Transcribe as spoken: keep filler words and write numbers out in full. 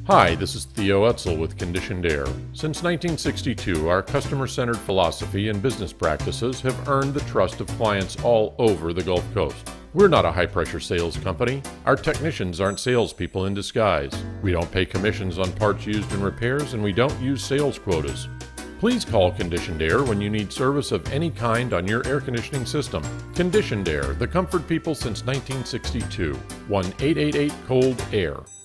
Hi, this is Theo Etzel with Conditioned Air. Since nineteen sixty-two, our customer-centered philosophy and business practices have earned the trust of clients all over the Gulf Coast. We're not a high-pressure sales company. Our technicians aren't salespeople in disguise. We don't pay commissions on parts used in repairs, and we don't use sales quotas. Please call Conditioned Air when you need service of any kind on your air conditioning system. Conditioned Air, the comfort people since nineteen sixty-two. one eight eight eight, COLD AIR.